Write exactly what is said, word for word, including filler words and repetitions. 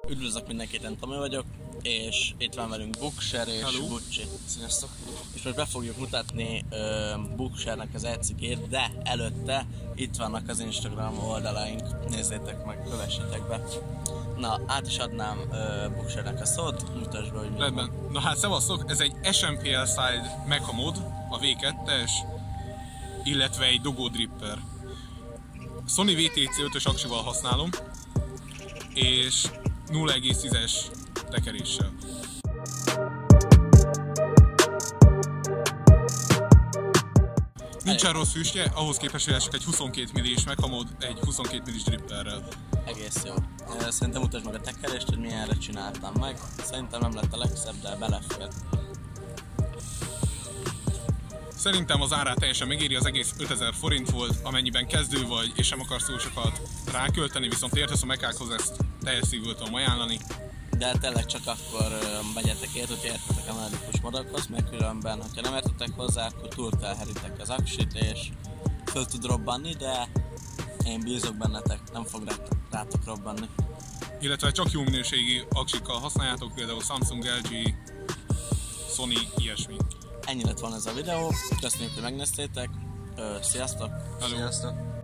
Üdvözlök mindenkit, én Tomi vagyok, és itt van velünk Bookshare és Hello. Gucci. Sziasztok! És most be fogjuk mutatni uh, Bookshare-nek az e-cikkét, de előtte itt vannak az Instagram oldalaink, nézzétek meg, kövessétek be. Na, át is adnám uh, Bookshare-nek a szót, mutasd be, hogy mi Rendben. van. Na hát szevasztok, ez egy es em pé el Side Mecha mod, a vé kettes, illetve egy Dogo Dripper. Sony vé té cé ötös aksival használom, és nulla egész tízes tekeréssel. Nincsen rossz füstje, ahhoz képest, hogy esek egy huszonkét millis Mecha mod egy huszonkét millis dripperrel. Egész jó. Szerintem mutasd meg a tekerést, hogy milyenre csináltam meg. Szerintem nem lett a legszebb, de belefér. Szerintem az árát teljesen megéri, az egész ötezer forint volt, amennyiben kezdő vagy és sem akarsz túl sokat rákölteni, viszont értesz a mekákhoz, ezt teljes szívből tudom ajánlani. De tényleg csak akkor megyetek ért, hogy értetek a melodikus modokhoz, mert különben, ha nem értetek hozzá, akkor túl telheritek az aksit, és föl tud robbanni, de én bízok bennetek, nem fog rátok robbanni. Illetve csak jó minőségi aksikkal használjátok, például Samsung, el gé, Sony, ilyesmi. Ennyi lett volna ez a videó, köszönjük, hogy megnéztétek, sziasztok! Hello. Sziasztok!